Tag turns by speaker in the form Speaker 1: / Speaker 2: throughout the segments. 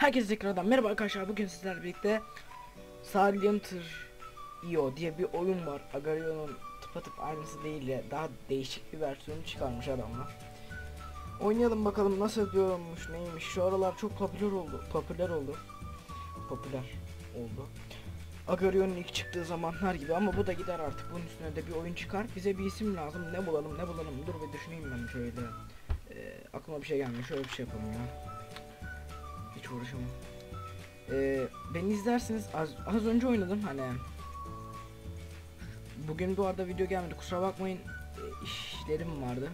Speaker 1: Herkese tekrardan merhaba arkadaşlar. Bugün sizlerle birlikte Salienter.io diye bir oyun var. Agario'nun tıpatıp aynısı değil de daha değişik bir versiyonu çıkarmış adamlar. Oynayalım bakalım nasıl bir oyunmuş, neymiş. Şu aralar çok popüler oldu. Agario'nun ilk çıktığı zamanlar gibi, ama bu da gider artık. Bunun üstüne de bir oyun çıkar. Bize bir isim lazım. Ne bulalım? Dur bir düşüneyim ben şöyle. Aklıma bir şey gelmiyor. Şöyle bir şey yapalım ya. Hiç uğraşamam. Beni izlersiniz. Az önce oynadım hani. Bugün bu arada video gelmedi, kusura bakmayın. İşlerim vardı.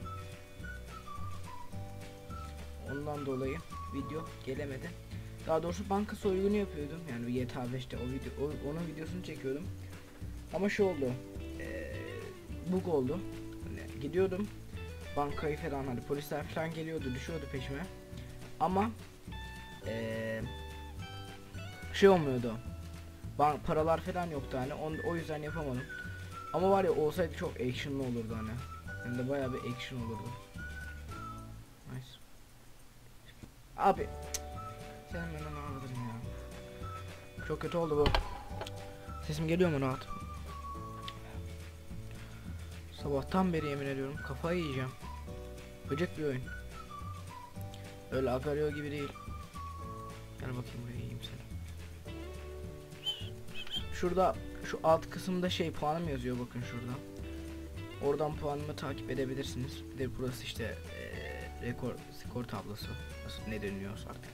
Speaker 1: Ondan dolayı video gelemedi. Daha doğrusu banka soygunu yapıyordum. Yani GTA 5'te onun videosunu çekiyordum. Ama şu oldu. Bug oldu. Hani gidiyordum bankayı falan, hani polisler falan geliyordu, düşüyordu peşime. Ama şey olmuyordu. Paralar falan yoktu hani, o yüzden yapamadım. Ama var ya, olsaydı çok action'lı olurdu hani. Hem de bayağı bir action olurdu. Nice. Abi senin benden ağladın ya. Çok kötü oldu bu. Sesim geliyor mu rahat? Sabahtan beri yemin ediyorum kafayı yiyeceğim. Bıcık bir oyun. Öyle Agario gibi değil. Gel bakayım buraya, yiyeyim seni. Şurada şu alt kısımda şey, puanım yazıyor, bakın şurada. Oradan puanımı takip edebilirsiniz. Bir de burası işte skor tablosu. Nasıl, ne deniyorsa artık.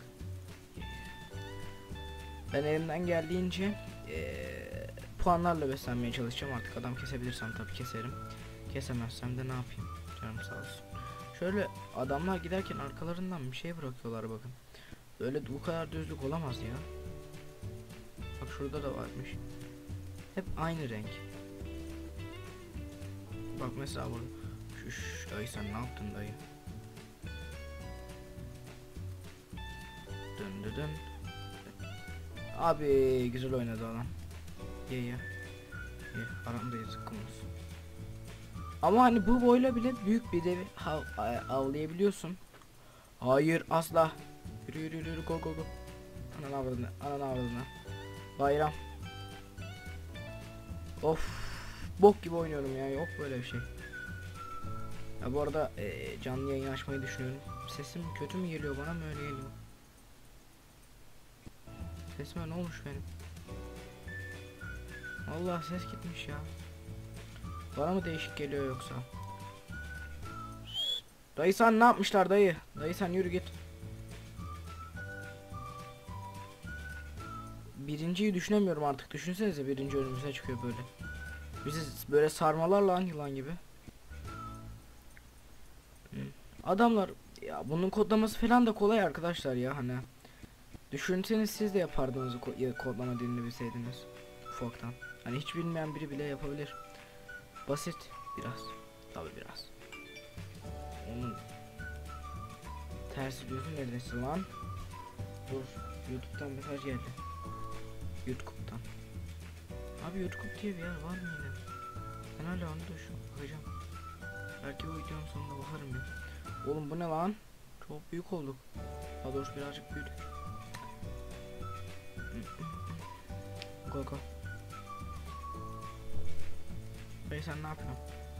Speaker 1: Ben elimden geldiğince puanlarla beslenmeye çalışacağım. Artık adam kesebilirsem tabii keserim. Kesemezsem de ne yapayım? Canım sağ olsun. Şöyle adamlar giderken arkalarından bir şey bırakıyorlar, bakın. Böyle bu kadar düzlük olamaz ya. Bak şurada da varmış. Hep aynı renk. Bak mesela burada. Şuş dayı, sen ne yaptın dayı? Dön dön dön. Abi güzel oynadı adam. Ye. Aramdayız, zıkkımız. Ama hani bu boyla bile büyük bir devi avlayabiliyorsun. Hayır asla. Yürü go. Ananı avradını. Bayram. Of. Bok gibi oynuyorum ya, yok böyle bir şey. Ya bu arada canlı yayın açmayı düşünüyorum. Sesim kötü mü geliyor, bana mı öyle geliyor? Sesime ne olmuş benim? Allah, ses gitmiş ya. Bana mı değişik geliyor yoksa? Dayı sen ne yapmışlar dayı? Dayı sen yürü git. Birinciyi düşünemiyorum artık. Düşünsenize, birinci önümüze çıkıyor böyle. Bizi böyle sarmalar lan, yılan gibi. Adamlar ya, bunun kodlaması falan da kolay arkadaşlar ya hani. Düşünseniz siz de yapardınız kodlama dilini bilseydiniz ufaktan. Hani hiç bilmeyen biri bile yapabilir. Basit biraz. Tabi biraz. Onun tersi diyorsun, neresi lan? Dur, YouTube'dan mesaj geldi. YouTube'dan. Abi YouTube diye bir yer var mı yine? Ben hala onu düşünüyorum, bakacağım. Belki bu videonun sonunda bakarım bir. Oğlum bu ne lan? Çok büyük olduk. Daha doğrusu birazcık büyüdük. Go. Dayı sen ne yapıyorsun?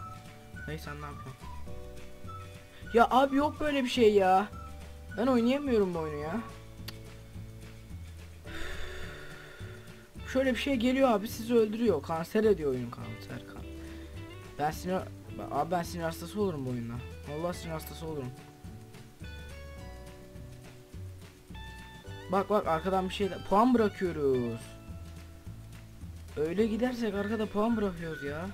Speaker 1: Ya abi yok böyle bir şey ya. Ben oynayamıyorum bu oyunu ya. Şöyle bir şey geliyor abi, sizi öldürüyor. Kanser ediyor oyun, kanser. Ben sinir hastası olurum bu oyunda. Vallahi sinir hastası olurum. Bak arkadan bir şey puan bırakıyoruz. Öyle gidersek arkada puan bırakıyoruz ya.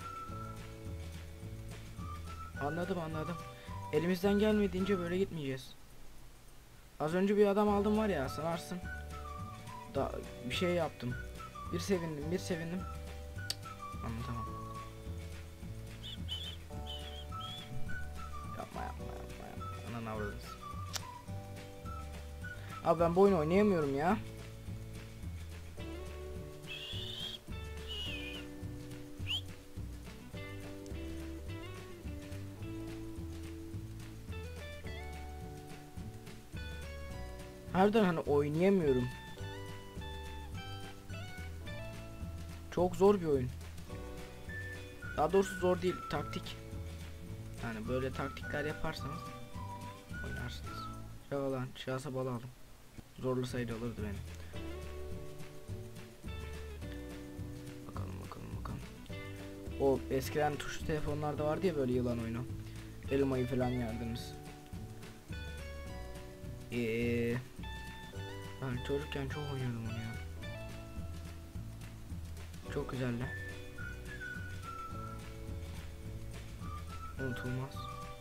Speaker 1: Anladım. Elimizden gelmediğince böyle gitmeyeceğiz. Az önce bir adam aldım var ya, sanarsın. Bir şey yaptım. Bir sevindim. Anlatamam. Yapma. Ananı avradınız. Abi ben bu oyunu oynayamıyorum ya. Harbiden hani oynayamıyorum. Çok zor bir oyun. Daha doğrusu zor değil, taktik. Yani böyle taktikler yaparsanız oynarsınız. Şalan, şahsa bala aldım. Zorlu sayıda alırdı beni. Bakalım. O eskiden tuşlu telefonlarda vardı ya böyle yılan oyunu. Elmayı falan yerdiniz. Ben çocukken çok oynuyordum onu ya. Çok güzeldi. Unutulmaz.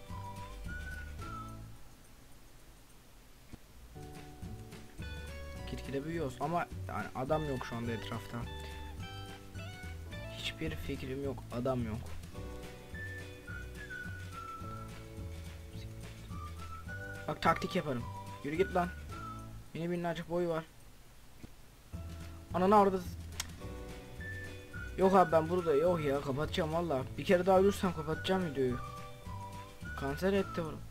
Speaker 1: Gitgide büyüyoruz ama yani adam yok şu anda etrafta. Hiçbir fikrim yok, adam yok. Bak taktik yaparım. Yürü git lan. Yine minnacık boyu var. Ananı orada. Yok abi ben burada yok ya, kapatacağım valla. Bir kere daha ölürsem kapatacağım videoyu. Kanser etti bunu.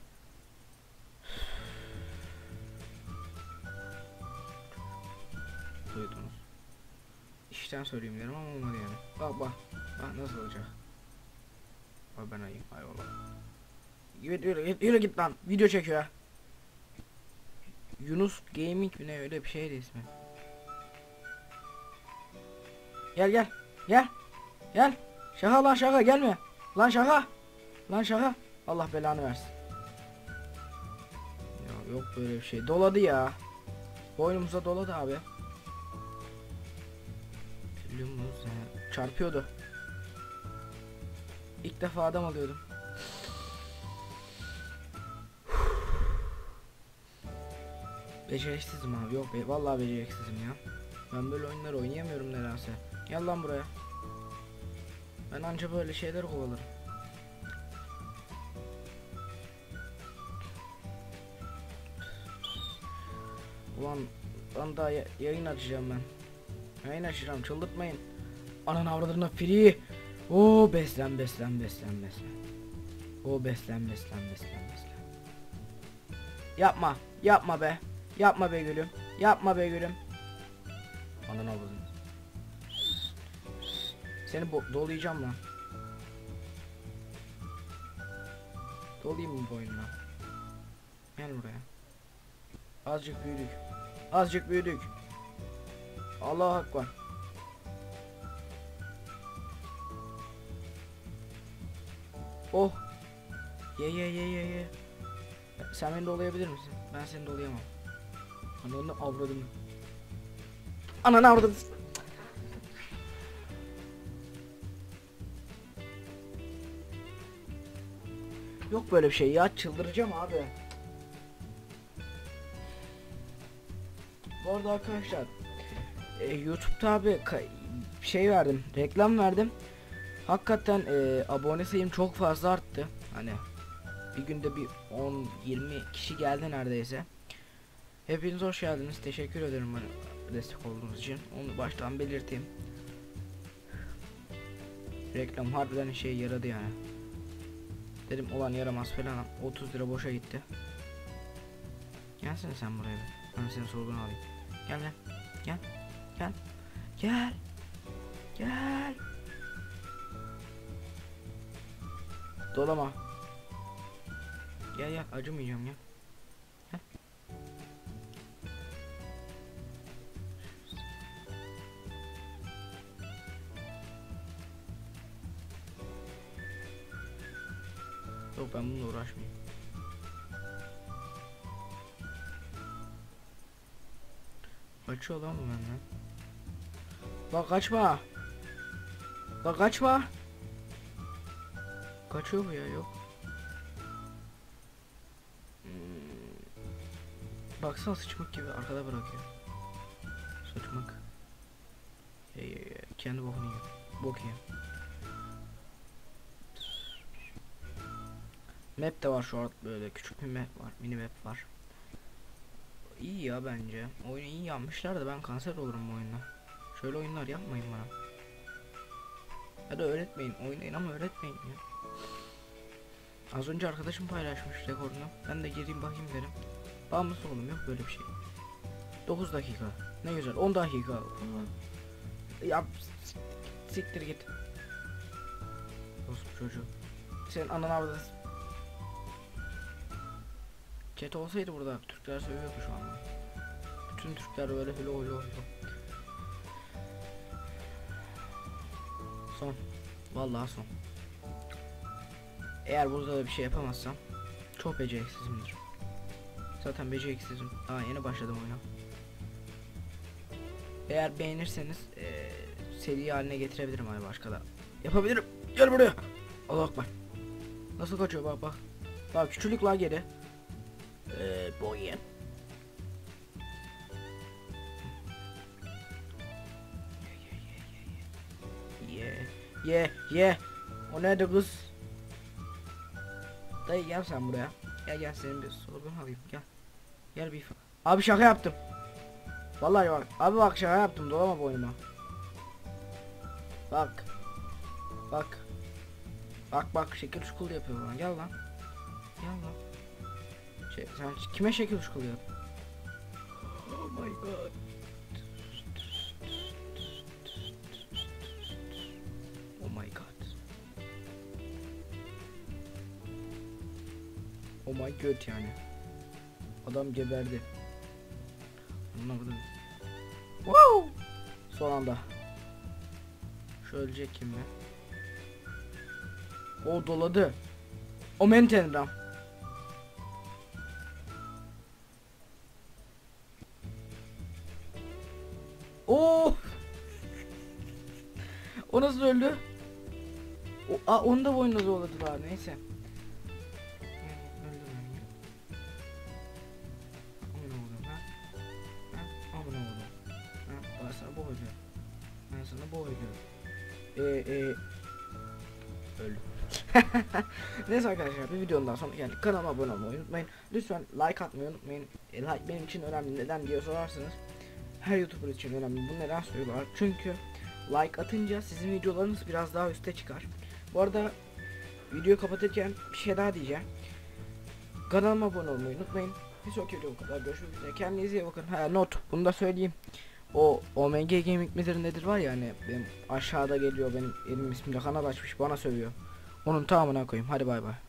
Speaker 1: Duydunuz. İşten söyleyeyim derim ama olmadı yani. Bak nasıl olacak. Bak ben ayım ayollah. Yürü git lan, video çekiyor. Yunus Gaming mi ne, öyle bir şeydi ismi. Gel. Şaka lan, şaka gelme. Lan şaka. Allah belanı versin. Ya yok böyle bir şey. Doladı ya. Boynumuza doladı abi. Çarpıyordu. İlk defa adam alıyordum. Beceriksizim abi, yok be, vallahi beceriksizim ya. Ben böyle oyunlar oynayamıyorum nedense. Gel lan buraya. Ben anca böyle şeyler kovalarım. Ulan ben daha yayın açacağım ben. Yayın açacağım, çıldırtmayın. Ananı avradına free. Oo beslen. Oo beslen. Yapma be. Yapma be gülüm. Ananı avradına. Seni dolayacağım lan. Dolayayım mı boynuna? Gel buraya. Azıcık büyüdük. Allahu Ekber. Oh. Ye. Sen beni dolayabilir misin? Ben seni dolayamam. Ananı avradım. Ananı avradım. Yok böyle bir şey ya, çıldıracağım abi. Bu arada arkadaşlar YouTube'da abi şey verdim, reklam verdim. Hakikaten abone sayım çok fazla arttı. Hani bir günde bir 10-20 kişi geldi neredeyse. Hepiniz hoş geldiniz. Teşekkür ederim bana destek olduğunuz için. Onu baştan belirteyim. Reklam harbiden şey yaradı yani. Dedim olan yaramaz falan, 30 lira boşa gitti. Gelsene sen buraya bir. Ben senin sorduğunu alayım. Gel. Dolama. Gel acımayacağım ya. Gel. Yok ben bununla uğraşmayayım. Kaçıyor lan bu benden. Bak kaçma. Kaçıyor bu ya, yok. Baksana sıçmak gibi arkada bırakıyor. Sıçmak. Kendi bokunu yiyor. Bok yiyor. Map de var şu an, böyle küçük bir map var, mini map var. İyi ya bence. Oyunu iyi yapmışlar da ben kanser olurum bu oyunda. Şöyle oyunlar yapmayın bana. Ya da öğretmeyin, oynayın ama öğretmeyin ya. Az önce arkadaşım paylaşmış rekorunu. Ben de gireyim bakayım derim. Bağımlısı oğlum, yok böyle bir şey. 9 dakika. Ne güzel. 10 dakika. Ya siktir git. Orospu çocuğu. Senin anan avradın. Chat olsaydı burada Türkler sövüyordu şu an. Bütün Türkler böyle hilo. Son. Vallahi son. Eğer burada da bir şey yapamazsam çok beceriksizimdir. Zaten beceriksizim. Daha yeni başladım oyuna. Eğer beğenirseniz seri haline getirebilirim hani başka da. Yapabilirim. Gel buraya. Allah akbar. Nasıl kaçıyor bak bak. Bak küçülük la geri. Boyun. Ye. O nerede kız? Dayı gel sen buraya. Gel senin bir sorgun alayım gel. Gel bir. Abi şaka yaptım. Vallahi bak. Abi bak şaka yaptım, dolama boynuma. Bak. Bak şekil şukul yapıyor lan. Gel lan. Sen kime şekil şukul yap? Oh my god. Oh my god. Oh my god yani. Adam geberdi. Anlamadım. Wow! Son anda. Şu ölecek kim be? O doladı. O mentenram. Oo! O nasıl öldü? Onu da boynuna zorladılar, neyse. Ben sana bu öldüm. Öldüm. Neyse arkadaşlar, bir videonun daha sonra geldik. Kanalıma abone olmayı unutmayın. Lütfen like atmayı unutmayın. Like benim için önemli. Neden diye sorarsanız, her YouTuber için önemli. Bunu neden söylüyorlar? Çünkü like atınca sizin videolarınız biraz daha üste çıkar. Bu arada videoyu kapatırken bir şey daha diyeceğim. Kanalıma abone olmayı unutmayın. Bir sonraki videoda kadar görüşmek üzere. Kendinize iyi bakın. Not, bunu da söyleyeyim. O OMG Gaming midir nedir var ya, hani benim aşağıda geliyor, benim elim ismimde kanal açmış bana sövüyor. Onun tamamına koyayım. Hadi bay bay.